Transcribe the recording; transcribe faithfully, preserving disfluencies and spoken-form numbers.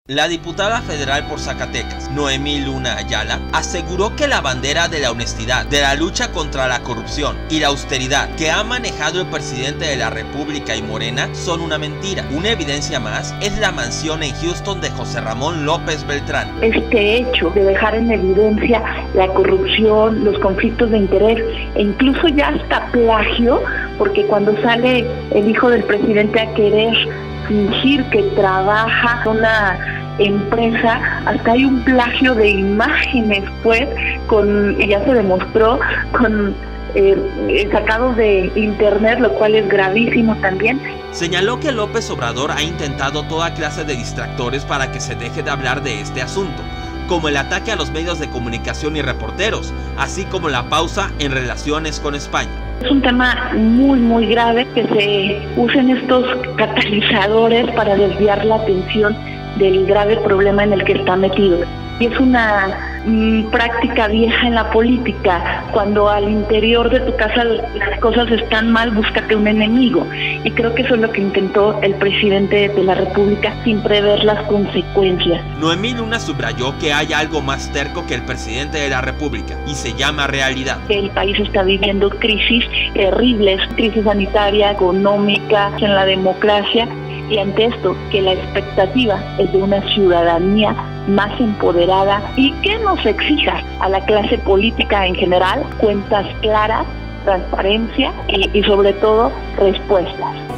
La diputada federal por Zacatecas, Noemí Luna Ayala, aseguró que la bandera de la honestidad, de la lucha contra la corrupción y la austeridad que ha manejado el presidente de la República y Morena son una mentira. Una evidencia más es la mansión en Houston de José Ramón López Beltrán. Este hecho de dejar en evidencia la corrupción, los conflictos de interés e incluso ya hasta plagio, porque cuando sale el hijo del presidente a querer fingir que trabaja en una empresa, hasta hay un plagio de imágenes, pues, con, ya se demostró, con eh, sacados de internet, lo cual es gravísimo también. Señaló que López Obrador ha intentado toda clase de distractores para que se deje de hablar de este asunto, como el ataque a los medios de comunicación y reporteros, así como la pausa en relaciones con España. Es un tema muy, muy grave que se usen estos catalizadores para desviar la atención del grave problema en el que está metido. Y es una mmm, práctica vieja en la política. Cuando al interior de tu casa las cosas están mal, búscate un enemigo. Y creo que eso es lo que intentó el presidente de la República sin prever las consecuencias. Noemí Luna subrayó que hay algo más terco que el presidente de la República y se llama realidad. El país está viviendo crisis terribles, crisis sanitaria, económica, en la democracia. Y ante esto, que la expectativa es de una ciudadanía más empoderada y que nos exija a la clase política en general cuentas claras, transparencia y, y sobre todo respuestas.